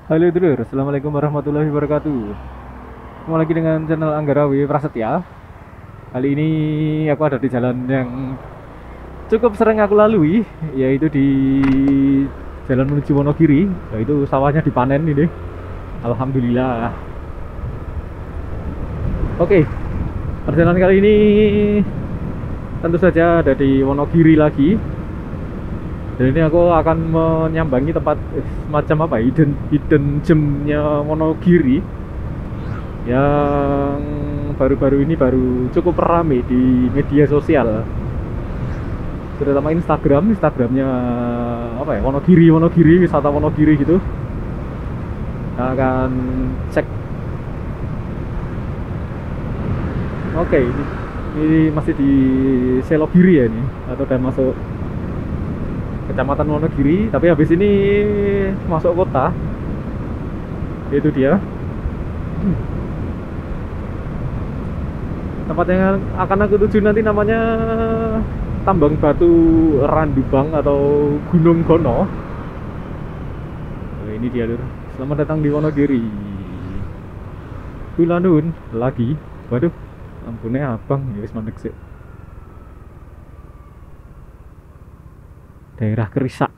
Halo dulur, assalamualaikum warahmatullahi wabarakatuh. Kembali lagi dengan channel Anggarawi Prasetya. Kali ini aku ada di jalan yang cukup sering aku lalui, yaitu di jalan menuju Wonogiri. Yaitu sawahnya dipanen ini. Alhamdulillah. Oke, perjalanan kali ini tentu saja ada di Wonogiri lagi. Dan ini aku akan menyambangi tempat semacam apa, hidden gemnya Wonogiri yang baru-baru ini baru cukup ramai di media sosial, terutama Instagramnya apa ya, Wonogiri, wisata Wonogiri gitu. Kita akan cek. Oke, ini masih di Selogiri ya ini, atau udah masuk kecamatan Wonogiri, tapi habis ini masuk kota. Itu dia tempat yang akan aku tuju nanti, namanya Tambang Batu Randubang atau Gunung Gono. Oh, ini dia lur. Selamat datang di Wonogiri. Kula nuwun lagi. Waduh, ampunnya abang ya wis mandek sih. Daerah Kerisak.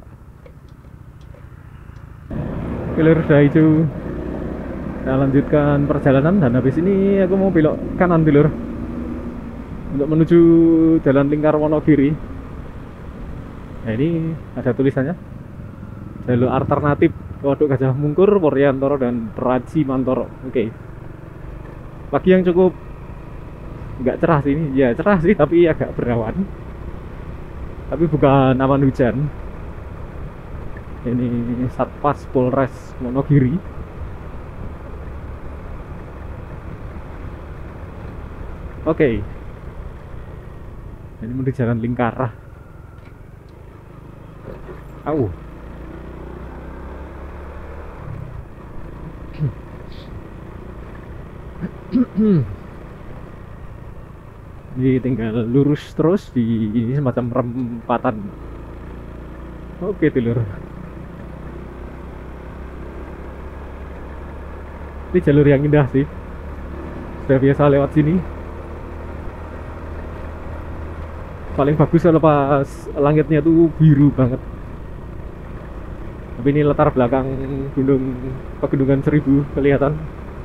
Oke lur, udah itu. Kita lanjutkan perjalanan dan habis ini aku mau belok kanan lur untuk menuju jalan lingkar Wonogiri. Nah, ini ada tulisannya jalur alternatif Waduk Gajah Mungkur, Woryantoro dan Praji Mantoro. Oke. Pagi yang cukup nggak cerah sih ini. Ya cerah sih tapi agak berawan. Tapi bukan awan hujan. Ini Satpas Polres Wonogiri. Oke. Ini menuju jalan lingkar. Au. Jadi tinggal lurus terus di ini semacam perempatan. Oke telur. Ini jalur yang indah sih. Sudah biasa lewat sini. Paling bagus kalau pas langitnya tuh biru banget. Tapi ini latar belakang pegunungan Seribu kelihatan.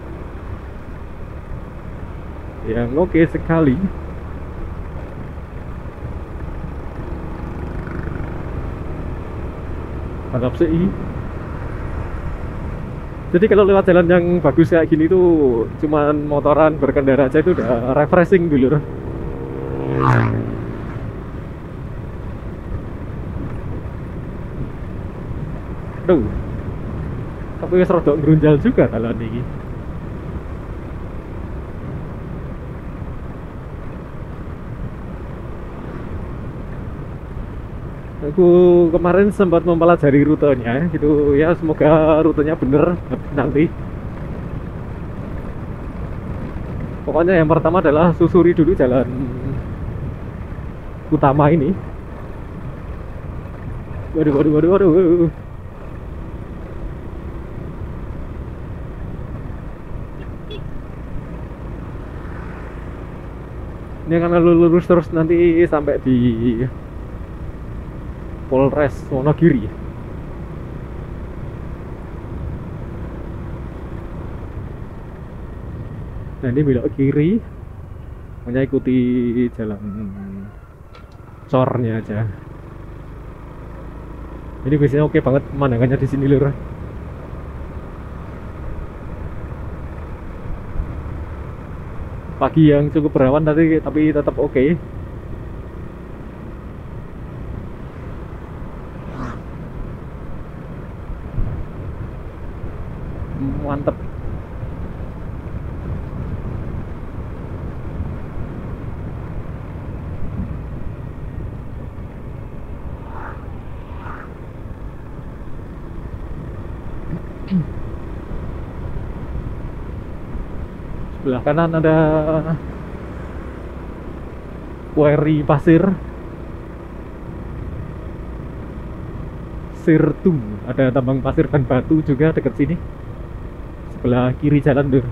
Yang oke sekali. Mantap sih. Jadi kalau lewat jalan yang bagus kayak gini tuh cuman motoran berkendara aja itu udah refreshing dulu. Aduh. Tapi wis rada ngrunjal juga dalan iki. Aku kemarin sempat mempelajari rutenya gitu ya, semoga rutenya bener nanti. Pokoknya yang pertama adalah susuri dulu jalan utama ini. Waduh. Ini akan lurus terus nanti sampai di Polres Wonogiri. Nah ini belok kiri, hanya ikuti jalan cornya aja. Ini biasanya oke banget pemandangannya di sini lur. Pagi yang cukup berawan tapi tetap oke. Mantep. Sebelah kanan ada kuari pasir. Pasir Tum. Ada tambang pasir dan batu juga dekat sini. Sebelah kiri jalan, Dur.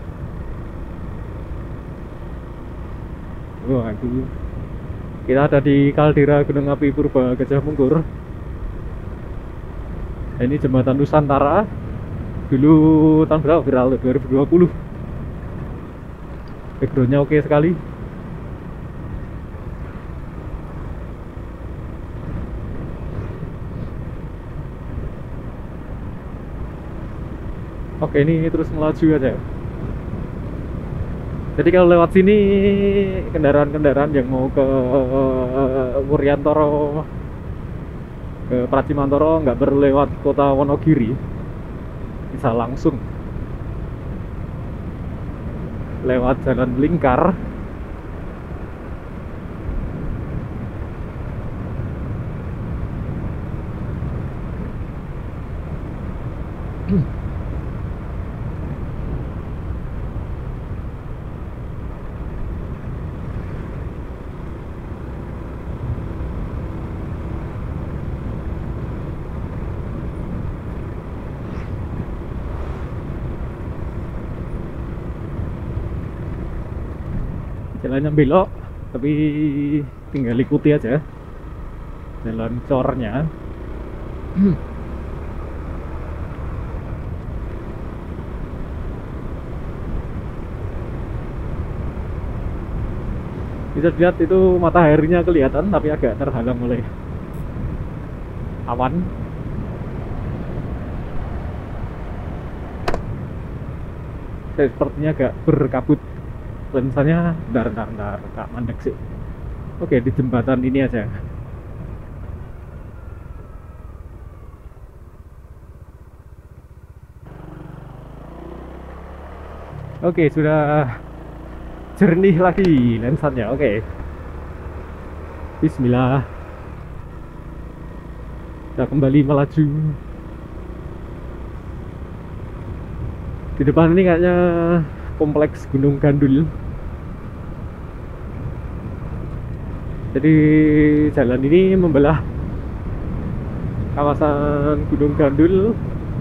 Wah, itu kita ada di kaldera Gunung Api Purba Gajah Mungkur. Nah, ini jembatan Nusantara. Dulu tahun berapa viral? 2020. Backgroundnya oke sekali. Oke, ini terus melaju aja. Jadi kalau lewat sini kendaraan-kendaraan yang mau ke Wuryantoro, ke Pracimantoro nggak perlu lewat kota Wonogiri, bisa langsung lewat jalan lingkar. Jalannya belok, tapi tinggal ikuti aja jalan cornya. Bisa dilihat itu mataharinya kelihatan, tapi agak terhalang oleh awan. Sepertinya agak berkabut. Lensanya bentar, Kak, mandek sih. Oke, di jembatan ini aja. Oke, sudah jernih lagi lensanya. Oke, Bismillah. Kita kembali melaju. Di depan ini kayaknya kompleks Gunung Gandul. Jadi jalan ini membelah kawasan Gunung Gandul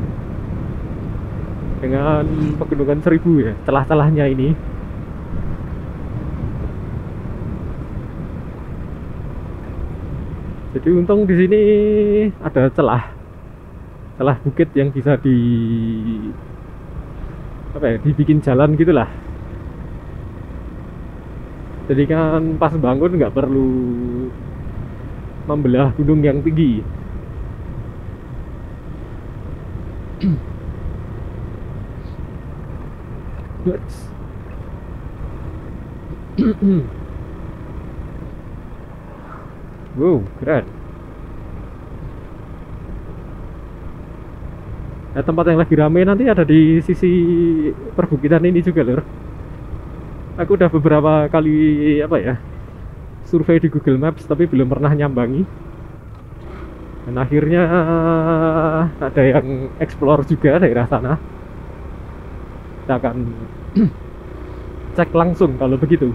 dengan Pegunungan Seribu ya, celah-celahnya ini. Jadi untung di sini ada celah bukit yang bisa dibikin jalan gitulah. Jadi kan pas bangun nggak perlu membelah gunung yang tinggi. Wow, keren. Nah, tempat yang lagi rame nanti ada di sisi perbukitan ini juga, lur. Aku udah beberapa kali survei di Google Maps, tapi belum pernah nyambangi. Dan akhirnya ada yang explore juga daerah sana. Kita akan cek langsung kalau begitu.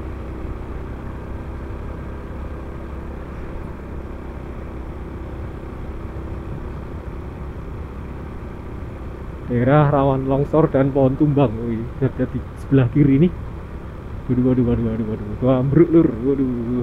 Daerah rawan longsor dan pohon tumbang. Wih, ada di sebelah kiri nih. Waduh. Gua ambruk, lur. Waduh.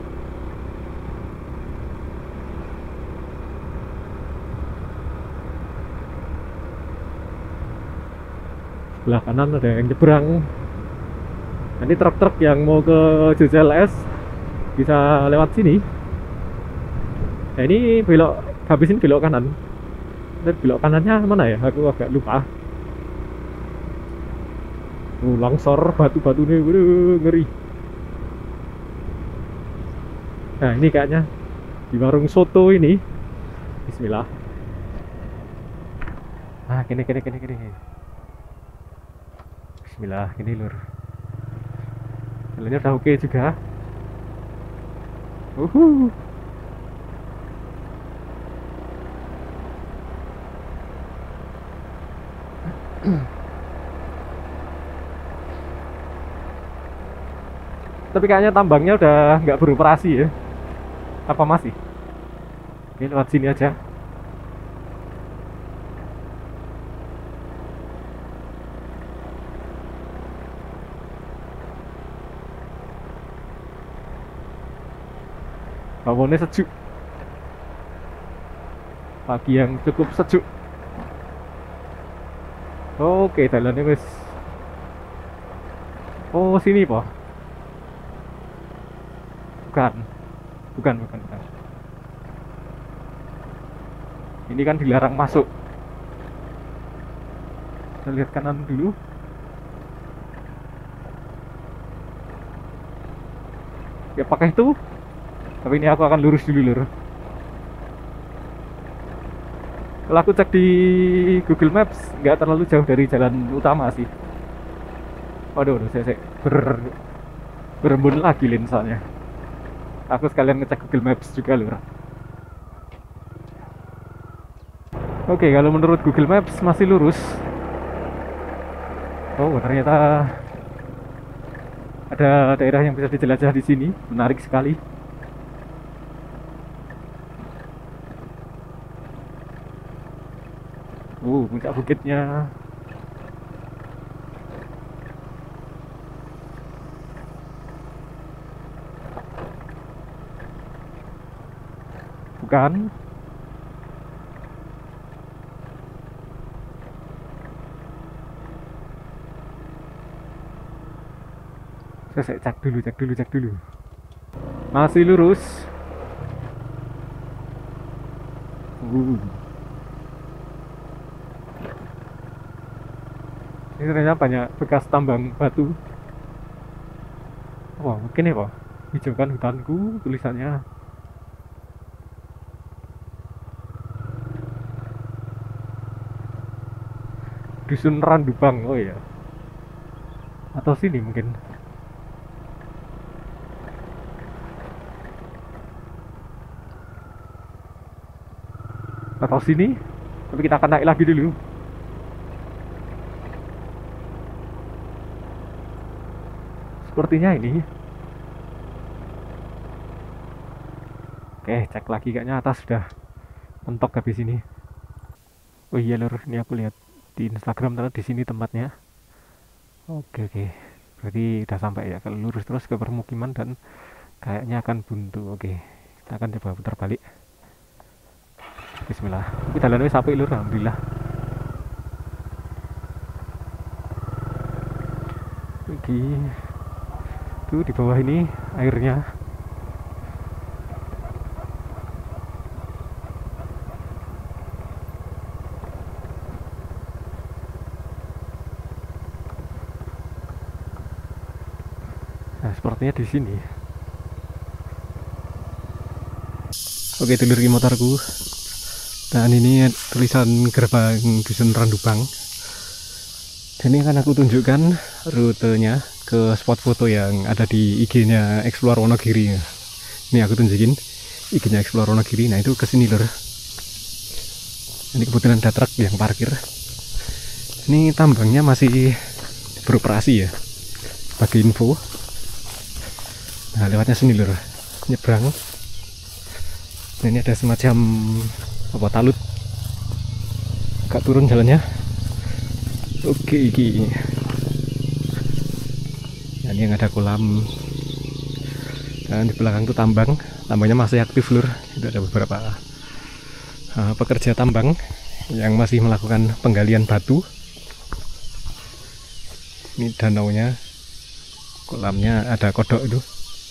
Sebelah kanan ada yang nyebrang. Nah, ini truk-truk yang mau ke JCLS bisa lewat sini. Nah, ini belok, habis ini belok kanan. Dan belok kanannya mana ya? Aku agak lupa. Longsor batu-batu nih, waduh, ngeri. Nah, ini kayaknya di warung soto ini. Bismillah. Ah, kini. Bismillah, ini lur. Jalannya udah oke juga. Tapi kayaknya tambangnya udah nggak beroperasi ya. Apa masih? Ini lewat sini aja. Hawane sejuk, pagi yang cukup sejuk. Oke, jalannya wis. Oh, sini po. Bukan, bukan. Ini kan dilarang masuk. Kita lihat kanan dulu. Ya pakai itu. Tapi ini aku akan lurus dulu, lur. Kalau aku cek di Google Maps, nggak terlalu jauh dari jalan utama sih. Waduh, saya berembun lagi lensanya. Aku sekalian ngecek Google Maps juga, lur. Oke, kalau menurut Google Maps masih lurus. Oh, ternyata ada daerah yang bisa dijelajah di sini. Menarik sekali. Puncak bukitnya. Bukan. Saya cek dulu. Masih lurus. Ini ternyata banyak bekas tambang batu. Wah, mungkin ya pak. Hijaukan hutanku tulisannya. Dusun Randubang, oh ya. Atau sini mungkin. Atau sini. Tapi kita akan naik lagi dulu. Sepertinya ini. Oke, cek lagi kayaknya atas sudah mentok habis ini. Oh iya lur, ini aku lihat di Instagram ternyata di sini tempatnya. Oke. Berarti udah sampai ya. Kalau lurus terus ke permukiman dan kayaknya akan buntu. Oke, kita akan coba putar balik. Bismillah. Kita jalan wis sampai lur, alhamdulillah. Oke. Tuh di bawah ini airnya. Nah, sepertinya di sini. Oke, dulur motorku. Dan ini tulisan gerbang Dusun Randubang. Dan ini akan aku tunjukkan rutenya ke spot foto yang ada di IG-nya Explore Wonogiri. Ini aku tunjukin IG-nya Explore Wonogiri. Nah, itu kesini lur. Ini kebetulan ada truk yang parkir. Ini tambangnya masih beroperasi ya. Bagi info. Nah, lewatnya sini lur. Nyebrang. Nah, ini ada semacam apa talut. Agak turun jalannya. Oke, ini. Nah, ini yang ada kolam. Dan di belakang itu tambangnya masih aktif lur. Itu ada beberapa pekerja tambang yang masih melakukan penggalian batu. Ini danaunya, kolamnya ada kodok itu.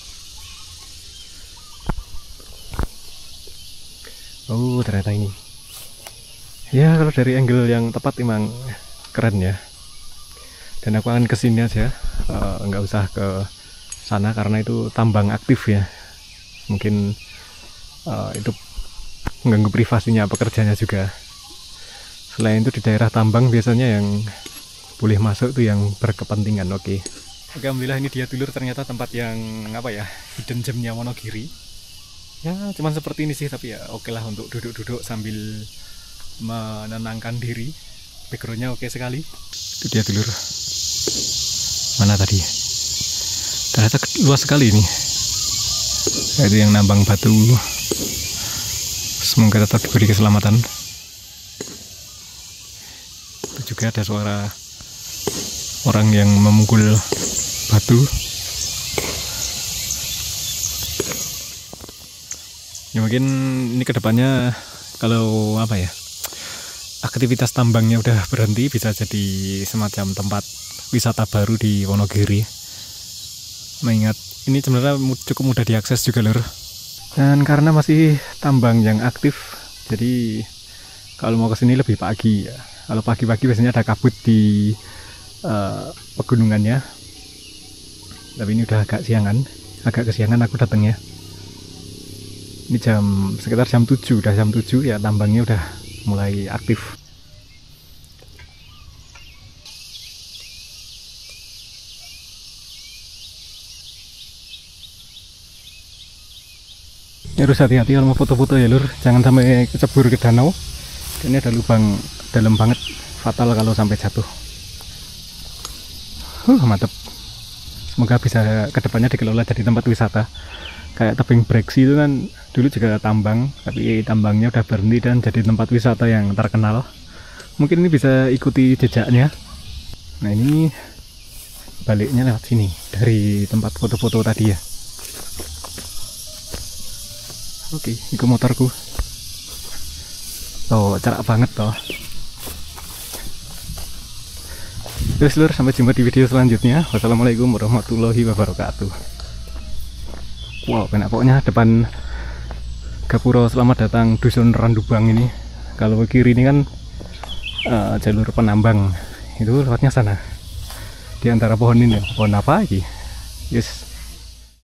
Oh, ternyata ini. Ya, kalau dari angle yang tepat memang keren ya. Dan aku akan kesini aja, nggak usah ke sana karena itu tambang aktif ya. Mungkin itu mengganggu privasinya pekerjanya juga. Selain itu di daerah tambang biasanya yang boleh masuk itu yang berkepentingan. Oke, alhamdulillah ini dia dulur ternyata tempat yang apa ya, hidden gemnya Wonogiri. Ya cuman seperti ini sih, tapi ya oke lah untuk duduk-duduk sambil menenangkan diri. Backgroundnya oke sekali. Itu dia dulur. Mana tadi? Ternyata luas sekali ini. Itu yang nambang batu. Semoga tetap diberi keselamatan. Itu juga ada suara orang yang memukul batu. Ya mungkin ini kedepannya kalau apa ya, aktivitas tambangnya udah berhenti, bisa jadi semacam tempat wisata baru di Wonogiri. Mengingat ini sebenarnya cukup mudah diakses juga lur. Dan karena masih tambang yang aktif, jadi kalau mau kesini lebih pagi ya. Kalau pagi-pagi biasanya ada kabut di pegunungannya. Tapi ini udah agak kesiangan aku datangnya. Ini sekitar jam 7, udah jam 7 ya, tambangnya udah mulai aktif. Ya, harus hati-hati kalau mau foto-foto ya lur, jangan sampai kecebur ke danau. Ini ada lubang dalam banget, fatal kalau sampai jatuh. Mantep. Semoga bisa kedepannya dikelola jadi tempat wisata. Kayak tebing Breksi itu kan dulu juga tambang, tapi tambangnya udah berhenti dan jadi tempat wisata yang terkenal. Mungkin ini bisa ikuti jejaknya. Nah ini baliknya lewat sini dari tempat foto-foto tadi ya. Oke, itu motorku. Tuh, cerak banget toh. Terus lur, sampai jumpa di video selanjutnya. Wassalamualaikum warahmatullahi wabarakatuh. Wow, enak pokoknya depan Gapura Selamat Datang Dusun Randubang ini. Kalau ke kiri ini kan jalur penambang, itu lewatnya sana. Di antara pohon ini, pohon apa lagi? Yes.